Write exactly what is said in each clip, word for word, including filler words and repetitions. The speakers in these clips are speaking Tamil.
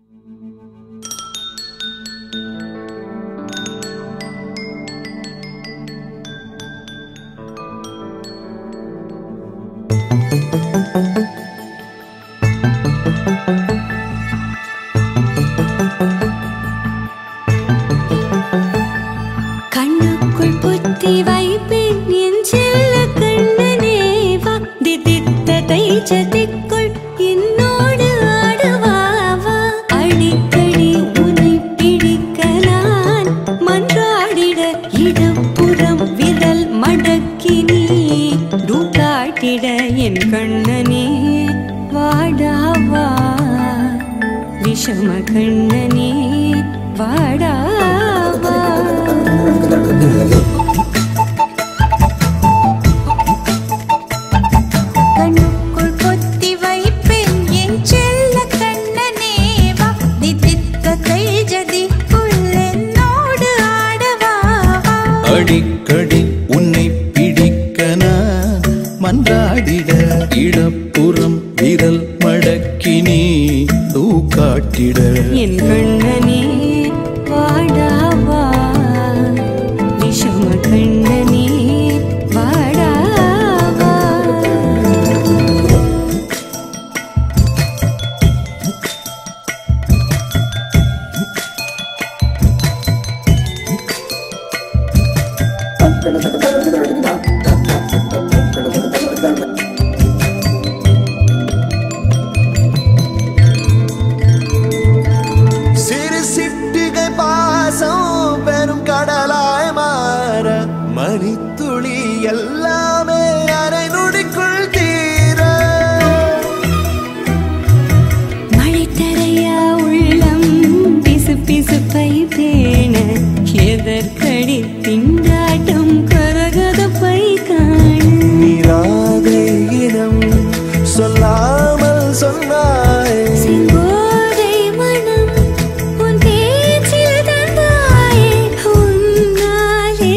கண்ணுக்குள் புத்தி வைப்பேன் என் செல்ல கண்ணனே வா திதித்த தைஜதிக்குள் என்னோடு ஆடுவாவா அடிக்கடி உன்னை பிடிக்க நான் மன்றாடிட இடப்புறம் விரல் மடக்கி நீ தூக்காட்டிட என் கண்ணனே வாடாவா விஷம கண்ணனே வாடாவா கண்ணுக்குள் பொத்தி வைப்பேன் என் செல்ல கண்ணனே வா திதித்த தைஜதிக்குள் என்னோடு ஆடவா அடிக்கடி உன்னை பிடிக்க நான் மன்றாடிட இடப்புறம் விரல் மடக்கி நீ தூக்காட்டிட என் கண்ணனே வாடாவா விஷம கண்ணனே வாடாவா சிறு சிட்டிகை பாசம் பெரும் கடலாய் மாற மணித்துளி எல்லாமே அரை நொடிக்குள் தீர மழை தரையா உள்ளம் பிசு பிசுப்பை பேண எதற்கடி திண்டாட்டம் கரகதப்பை காண நீராதை இனம் சொல்லாமல் சொன்னாய் செங்கோதை மனம் உன் பேச்சில் தந்தாயே உன்னாலே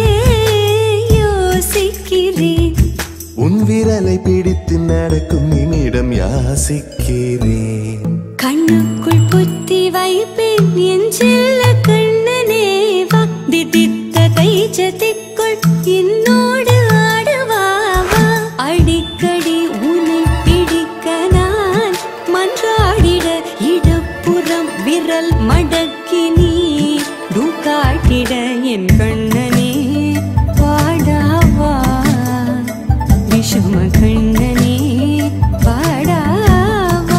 யோசிக்கிறேன் உன் விரலை பிடித்து நடக்கும் நிமிடம் யாசிக்கிறேன் கண்ணுக்குள் புத்தி வைப்பேன் என் செல்ல கண்ணனே வா திதித்த தைஜதிக்குள் என்னோடு ஆடுவாவா அடிக்கடி உன்னை பிடிக்க நான் மன்றாடிட இடப்புறம் விரல் மடக்கி நீ தூக்காட்டிட என் கண்ணனே வாடாவா விஷம கண்ணனே வாடாவா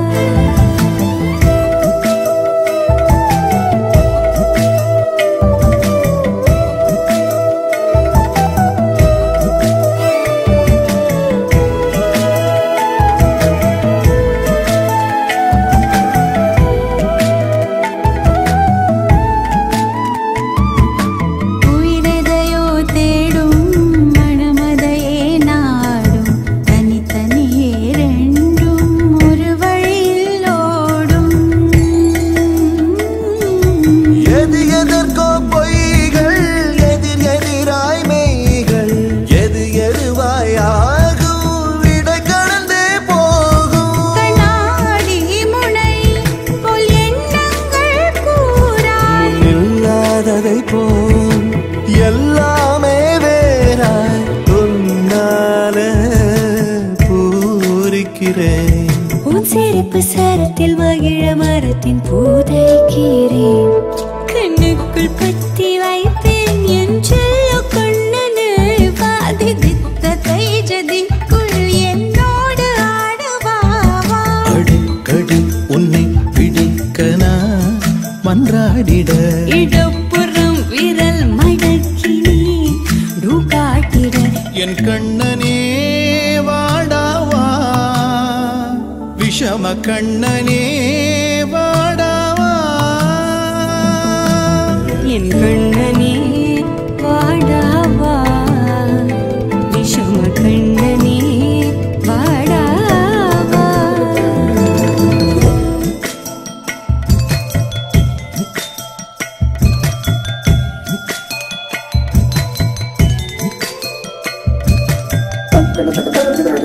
உயிரெதையோ தேடும் மனமதையே நாடும் தனித்தனியே ரெண்டும் ஒரு வழியில் ஓடும் எது எதற்கோ பொய்கள் எதிர் எதிராய் மெய்கள் எது எதுவாய் ஆகும் விடை கடந்தே போகும் கண்ணாடி முனை போல் எண்ணங்கள் கூறாய் இல்லாததை போல் எல்லாமே வேறாய் உன்னால பூரிக்கிறேன் உன் சிரிப்பு சரத்தில் மகிழ மரத்தின் பூதைக்கிறேன் கண்ணுக்குள் பத்தி வைப்பேன் என் செல்ல கண்ணனே வா திதித்த தைஜதிக்குள் என்னோடு ஆடுவாவா அடிக்கடி உன்னை பிடிக்க நான் மன்றாடிட இடப்புறம் விரல் மடக்கி நீ தூக்காட்டிட என் கண்ணனே வாடாவா விஷம கண்ணனே வாடாவா என் கண்ணனே வாடாவா விஷம கண்ணனே வாடாவா Thank you.